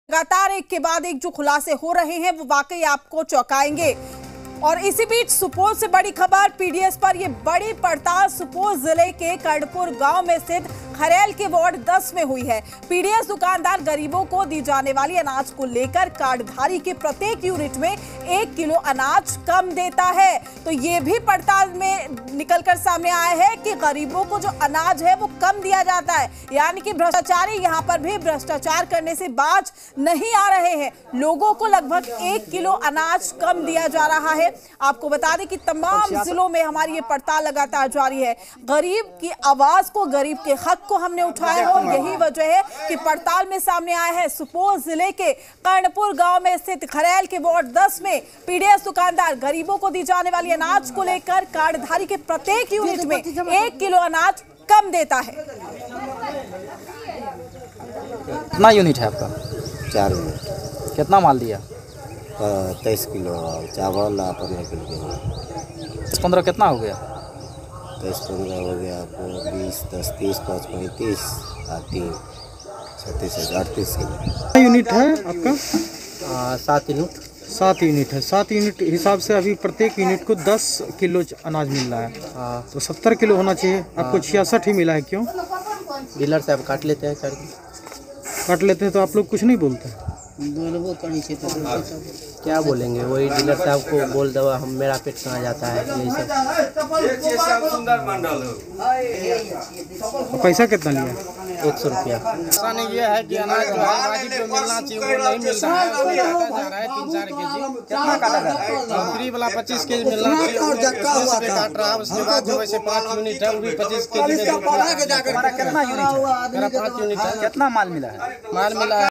लगातार एक के बाद एक जो खुलासे हो रहे हैं वो वाकई आपको चौंकाएंगे। और इसी बीच सुपोल से बड़ी खबर, पीडीएस पर ये बड़ी पड़ताल सुपोल जिले के कर्णपुर गांव में स्थित खरेल के वार्ड 10 में हुई है। पीडीएस दुकानदार गरीबों को दी जाने वाली अनाज को लेकर कार्डधारी के प्रत्येक यूनिट में 1 किलो अनाज कम देता है। तो ये भी पड़ताल में निकलकर सामने आया है कि गरीबों को जो अनाज है वो कम दिया जाता है, यानी कि भ्रष्टाचारी यहाँ पर भी भ्रष्टाचार करने से बाज नहीं आ रहे हैं। लोगों को लगभग 1 किलो अनाज कम दिया जा रहा है। आपको बता दें कि तमाम जिलों में हमारी ये पड़ताल लगातार जारी है। गरीब की आवाज को, गरीब के हक को हमने उठाया है और यही वजह है कि पड़ताल में सामने आया है सुपोल जिले के कर्णपुर गांव में स्थित खरेल के वार्ड 10 में पीडीएस दुकानदार गरीबों को दी जाने वाली अनाज को लेकर कार्डधारी के प्रत्येक यूनिट में 1 किलो अनाज कम देता है। कितना यूनिट है आपका? 4 यूनिट। कितना माल दिया? 23 किलो चावल 15 किलो। 15 कितना हो गया? 10-15 हो गया आपको 20, 10, 30, 5, 35, 3, 36, 38 किलो। कितना यूनिट है आपका? 7 यूनिट। 7 यूनिट है। 7 यूनिट हिसाब से अभी प्रत्येक यूनिट को 10 किलो अनाज मिल रहा है। तो 70 किलो होना चाहिए, आपको 66 ही मिला है। क्यों? डीलर साहब काट लेते हैं, काट लेते हैं तो आप लोग कुछ नहीं बोलते? क्या बोलेंगे, वही डीलर साहब को बोल दो, हम मेरा पेट कहाँ जाता है, यही सब। पैसा कितना लिया? 100 रुपया। आसानी ये है कि अनाज जो है वाजिब जो मिलना चाहिए वो नहीं मिल रहा है, उसमें काटा जा रहा है 3-4 केजी। कितना काटा जा रहा है? फ्री वाला 25 केजी मिलना चाहिए, काट रहा है। उसके बाद जो वैसे 5 यूनिट है वो भी 25 केजी में। हमारा कितना यूनिट है? मेरा 5 यूनिट है। कितना माल मिला है? माल मिला है